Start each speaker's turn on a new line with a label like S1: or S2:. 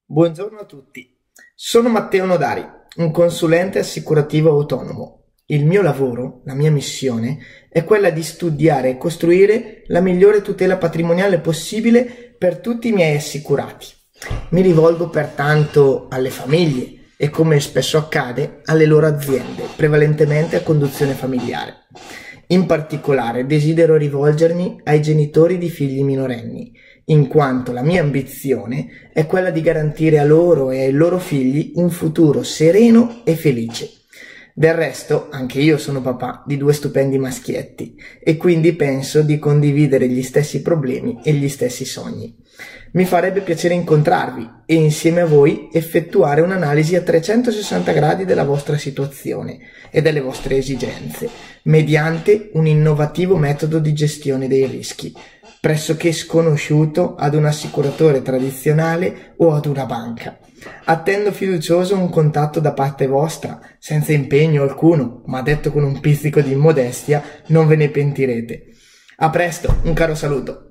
S1: Buongiorno a tutti, sono Matteo Nodari, un consulente assicurativo autonomo. Il mio lavoro, la mia missione, è quella di studiare e costruire la migliore tutela patrimoniale possibile per tutti i miei assicurati. Mi rivolgo pertanto alle famiglie e, come spesso accade, alle loro aziende, prevalentemente a conduzione familiare. In particolare desidero rivolgermi ai genitori di figli minorenni, in quanto la mia ambizione è quella di garantire a loro e ai loro figli un futuro sereno e felice. Del resto, anche io sono papà di 2 stupendi maschietti e quindi penso di condividere gli stessi problemi e gli stessi sogni. Mi farebbe piacere incontrarvi e insieme a voi effettuare un'analisi a 360 gradi della vostra situazione e delle vostre esigenze, mediante un innovativo metodo di gestione dei rischi, pressoché sconosciuto ad un assicuratore tradizionale o ad una banca. Attendo fiducioso un contatto da parte vostra, senza impegno alcuno, ma detto con un pizzico di modestia, non ve ne pentirete. A presto, un caro saluto.